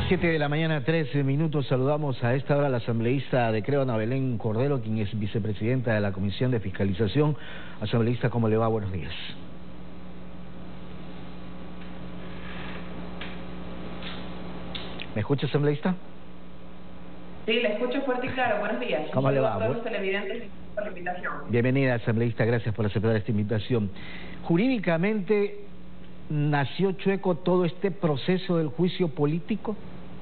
7 de la mañana, 13 minutos. Saludamos a esta hora a la asambleísta de Creo, Ana Belén Cordero, quien es vicepresidenta de la Comisión de Fiscalización. Asambleísta, ¿cómo le va? Buenos días. ¿Me escucha, asambleísta? Sí, le escucho fuerte y claro. Buenos días. ¿Cómo le va? A todos los televidentes por la invitación. Bienvenida, asambleísta. Gracias por aceptar esta invitación. Jurídicamente, ¿nació chueco todo este proceso del juicio político?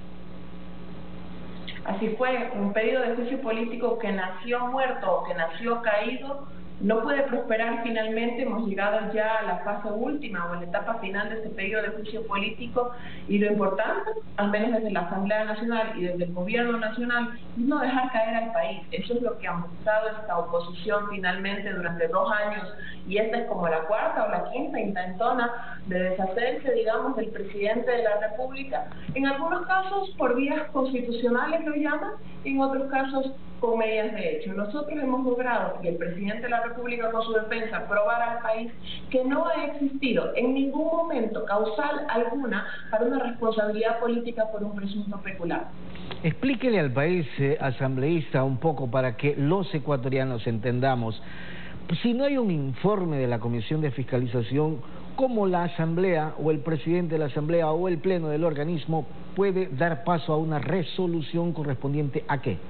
Así fue, un pedido de juicio político que nació muerto o que nació caído, no puede prosperar finalmente. Hemos llegado ya a la fase última o a la etapa final de este pedido de juicio político, y lo importante, al menos desde la Asamblea Nacional y desde el Gobierno Nacional, es no dejar caer al país. Eso es lo que ha mostrado esta oposición finalmente durante 2 años, y esta es como la cuarta o la quinta intentona de deshacerse, digamos, del presidente de la República, en algunos casos por vías constitucionales lo llaman, en otros casos con medidas de hecho. Nosotros hemos logrado, y el presidente de la República con su defensa, probar al país que no ha existido en ningún momento causal alguna para una responsabilidad política por un presunto peculado. Explíquele al país, asambleísta, un poco para que los ecuatorianos entendamos. Si no hay un informe de la Comisión de Fiscalización, ¿cómo la Asamblea o el presidente de la Asamblea o el pleno del organismo puede dar paso a una resolución correspondiente a qué?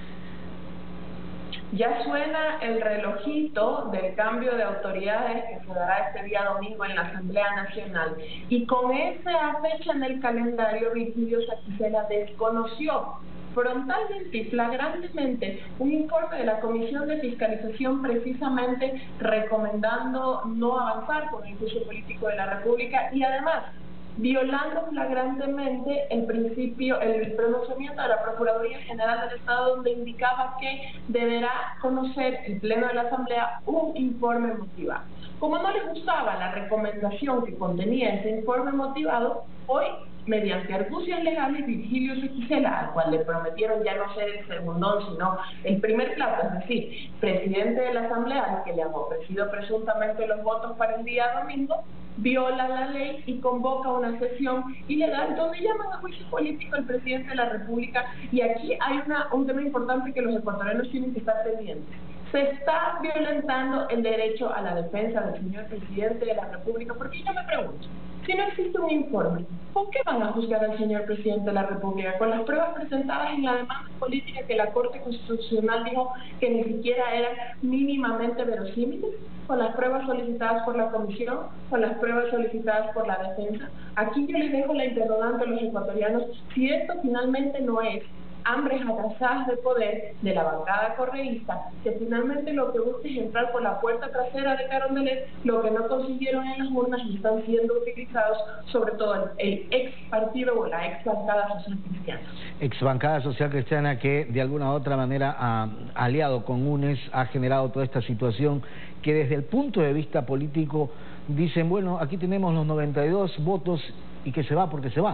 Ya suena el relojito del cambio de autoridades que se dará este día domingo en la Asamblea Nacional. Y con esa fecha en el calendario, Virgilio Saquicela desconoció frontalmente y flagrantemente un informe de la Comisión de Fiscalización, precisamente recomendando no avanzar con el juicio político de la República, y además violando flagrantemente el principio, el pronunciamiento de la Procuraduría General del Estado, donde indicaba que deberá conocer el Pleno de la Asamblea un informe motivado. Como no les gustaba la recomendación que contenía ese informe motivado, hoy, mediante argucias legales, Virgilio Saquicela, al cual le prometieron ya no ser el segundón, sino el primer plato, es decir, presidente de la Asamblea, al que le han ofrecido presuntamente los votos para el día domingo, viola la ley y convoca una sesión ilegal donde llaman a juicio político al presidente de la República. Y aquí hay un tema importante que los ecuatorianos tienen que estar pendientes. Se está violentando el derecho a la defensa del señor presidente de la República, porque yo me pregunto, si no existe un informe, ¿por qué van a juzgar al señor presidente de la República? Con las pruebas presentadas en la demanda política que la Corte Constitucional dijo que ni siquiera eran mínimamente verosímiles, con las pruebas solicitadas por la Comisión, con las pruebas solicitadas por la defensa. Aquí yo les dejo la interrogante a los ecuatorianos: si esto finalmente no es hambres atrasadas de poder de la bancada correísta, que finalmente lo que busca es entrar por la puerta trasera de Carondelet, lo que no consiguieron en las urnas, y están siendo utilizados sobre todo el ex partido o la ex bancada social cristiana. Ex bancada social cristiana que de alguna u otra manera ha aliado con UNES, ha generado toda esta situación que desde el punto de vista político dicen, bueno, aquí tenemos los 92 votos y que se va porque se va.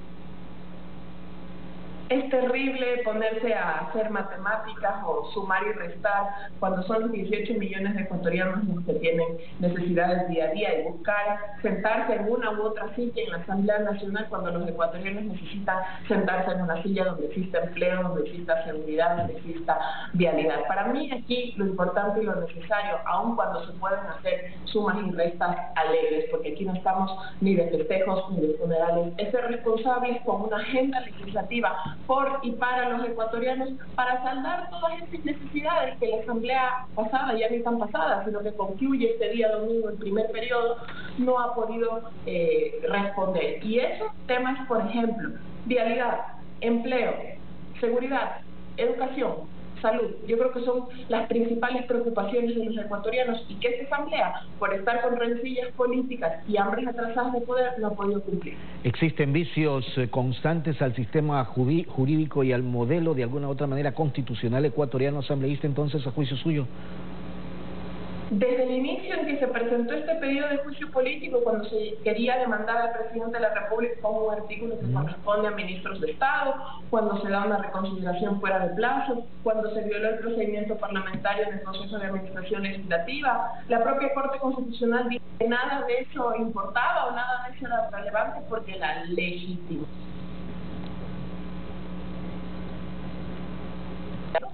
Es terrible ponerse a hacer matemáticas o sumar y restar cuando son los 18 millones de ecuatorianos los que tienen necesidades día a día, y buscar sentarse en una u otra silla en la Asamblea Nacional cuando los ecuatorianos necesitan sentarse en una silla donde exista empleo, donde exista seguridad, donde exista vialidad. Para mí aquí lo importante y lo necesario, aun cuando se pueden hacer sumas y restas alegres, porque aquí no estamos ni de festejos ni de funerales, es ser responsables con una agenda legislativa por y para los ecuatorianos, para saldar todas estas necesidades que la Asamblea pasada, ya ni tan pasada, sino que concluye este día domingo el primer periodo, no ha podido responder. Y esos temas, por ejemplo, vialidad, empleo, seguridad, educación, salud, yo creo que son las principales preocupaciones de los ecuatorianos, y que esta Asamblea, por estar con rencillas políticas y hambres atrasadas de poder, no ha podido cumplir. ¿Existen vicios constantes al sistema jurídico y al modelo, de alguna u otra manera, constitucional ecuatoriano, asambleísta, entonces, a juicio suyo? Desde el inicio en que se presentó este pedido de juicio político, cuando se quería demandar al presidente de la República con un artículo que corresponde a ministros de Estado, cuando se da una reconsideración fuera de plazo, cuando se violó el procedimiento parlamentario en el proceso de administración legislativa, la propia Corte Constitucional dijo que nada de eso importaba o nada de eso era relevante porque la legitimó.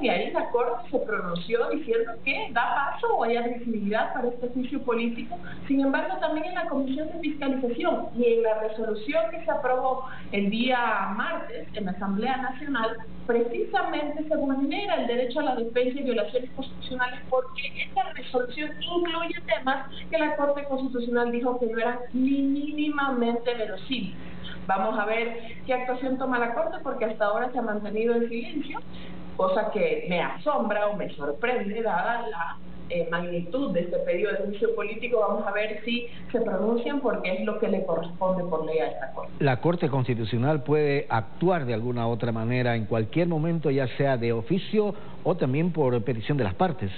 y ahí la Corte se pronunció diciendo que da paso o hay admisibilidad para este juicio político. Sin embargo, también en la Comisión de Fiscalización y en la resolución que se aprobó el día martes en la Asamblea Nacional, precisamente se vulnera el derecho a la defensa y violaciones constitucionales, porque esta resolución incluye temas que la Corte Constitucional dijo que no eran ni mínimamente verosímiles. Vamos a ver qué actuación toma la Corte, porque hasta ahora se ha mantenido en silencio, cosa que me asombra o me sorprende dada la magnitud de este pedido de juicio político. Vamos a ver si se pronuncian, porque es lo que le corresponde por ley a esta Corte. ¿La Corte Constitucional puede actuar de alguna u otra manera en cualquier momento, ya sea de oficio o también por petición de las partes?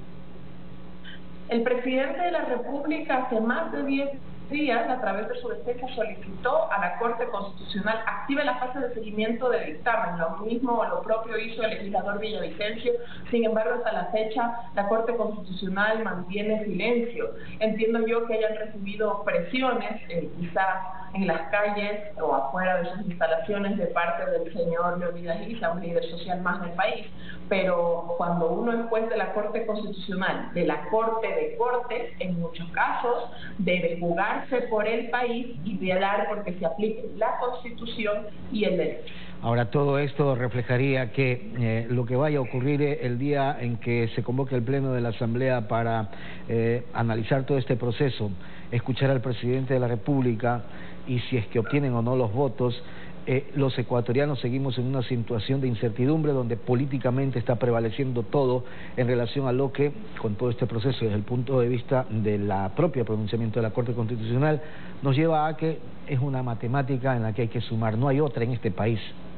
El presidente de la República hace más de 10 días, a través de su defensa, solicitó a la Corte Constitucional active la fase de seguimiento de dictamen. Lo mismo o lo propio hizo el legislador Villavicencio. Sin embargo, hasta la fecha, la Corte Constitucional mantiene silencio. Entiendo yo que hayan recibido presiones, quizás en las calles o afuera de sus instalaciones, de parte del señor Leonidas Issa, un líder social más del país, pero cuando uno es juez de la Corte Constitucional, de la Corte de Cortes, en muchos casos debe jugarse por el país y velar porque se aplique la Constitución y el derecho. Ahora, todo esto reflejaría que lo que vaya a ocurrir el día en que se convoque el Pleno de la Asamblea para analizar todo este proceso, escuchar al presidente de la República, y si es que obtienen o no los votos, los ecuatorianos seguimos en una situación de incertidumbre donde políticamente está prevaleciendo todo en relación a lo que, con todo este proceso, desde el punto de vista de la propia pronunciamiento de la Corte Constitucional, nos lleva a que es una matemática en la que hay que sumar, no hay otra en este país.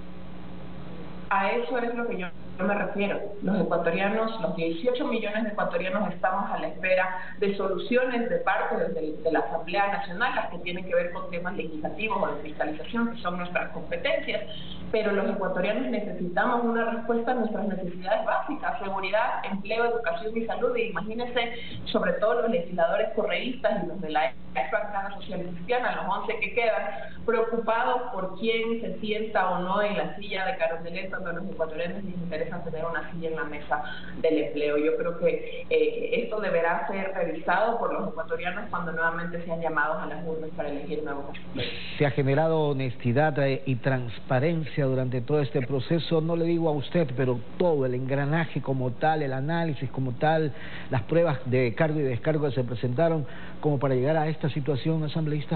A eso es lo que yo me refiero. Los ecuatorianos, los 18 millones de ecuatorianos, estamos a la espera de soluciones de parte de la Asamblea Nacional, las que tienen que ver con temas legislativos o de fiscalización, que son nuestras competencias, pero los ecuatorianos necesitamos una respuesta a nuestras necesidades básicas: seguridad, empleo, educación y salud. Y imagínense, sobre todo los legisladores correístas y los de la ex bancada social cristiana, los 11 que quedan, preocupados por quién se sienta o no en la silla de Carondelet, cuando a los ecuatorianos les interesa tener una silla en la mesa del empleo. Yo creo que esto deberá ser revisado por los ecuatorianos cuando nuevamente sean llamados a las urnas para elegir nuevos presidentes. Se ha generado honestidad y transparencia durante todo este proceso, no le digo a usted, pero todo el engranaje como tal, el análisis como tal, las pruebas de cargo y descargo que se presentaron como para llegar a esta situación, asambleísta.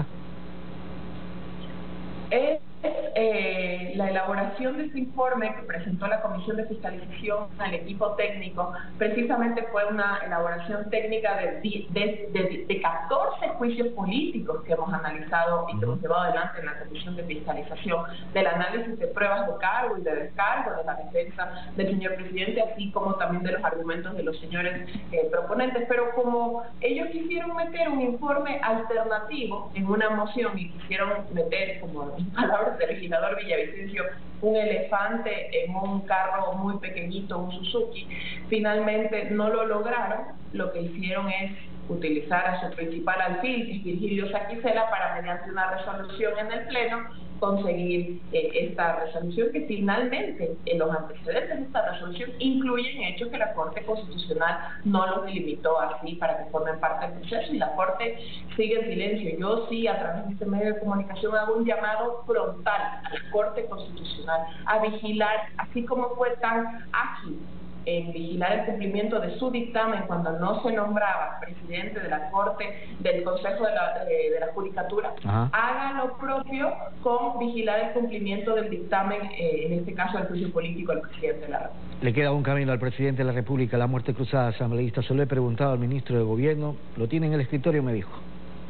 La elaboración de este informe que presentó la Comisión de Fiscalización al equipo técnico precisamente fue una elaboración técnica de 14 juicios políticos que hemos analizado y que hemos llevado adelante en la Comisión de Fiscalización, del análisis de pruebas de cargo y de descargo, de la defensa del señor presidente, así como también de los argumentos de los señores proponentes. Pero como ellos quisieron meter un informe alternativo en una moción y quisieron meter, como en palabras del legislador Villavicencio, un elefante en un carro muy pequeñito, un Suzuki, finalmente no lo lograron. Lo que hicieron es utilizar a su principal alfil, que es Virgilio Saquicela, para, mediante una resolución en el Pleno, conseguir esta resolución, que finalmente en los antecedentes de esta resolución incluyen hechos que la Corte Constitucional no los delimitó así para que formen parte del proceso, y la Corte sigue en silencio. Yo sí, a través de este medio de comunicación, hago un llamado frontal a la Corte Constitucional a vigilar, así como fue tan ágil en vigilar el cumplimiento de su dictamen cuando no se nombraba presidente de la Corte, del Consejo de la Judicatura. Haga lo propio con vigilar el cumplimiento del dictamen, en este caso del juicio político del presidente de la República. Le queda un camino al presidente de la República, la muerte cruzada, asambleísta. Se lo he preguntado al ministro de Gobierno, lo tiene en el escritorio, me dijo.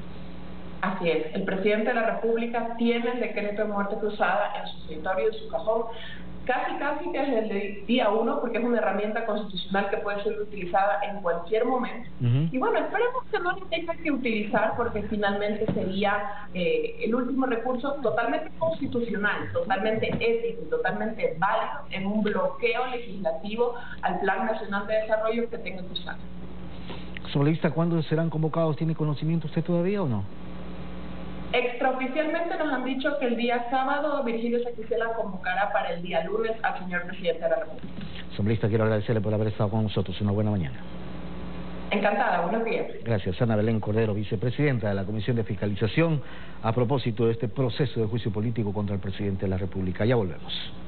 Así es, el presidente de la República tiene el decreto de muerte cruzada en su escritorio, en su cajón, casi que desde el día 1, porque es una herramienta constitucional que puede ser utilizada en cualquier momento. Y bueno, esperemos que no lo tenga que utilizar, porque finalmente sería el último recurso totalmente constitucional, totalmente ético y totalmente válido en un bloqueo legislativo al Plan Nacional de Desarrollo que tenga que usar. Asambleísta, ¿cuándo serán convocados? ¿Tiene conocimiento usted todavía o no? Extraoficialmente nos han dicho que el día sábado Virgilio Saquicela convocará para el día lunes al señor presidente de la República. Asambleísta, quiero agradecerle por haber estado con nosotros. Una buena mañana. Encantada, buenos días. Gracias. Ana Belén Cordero, vicepresidenta de la Comisión de Fiscalización, a propósito de este proceso de juicio político contra el presidente de la República. Ya volvemos.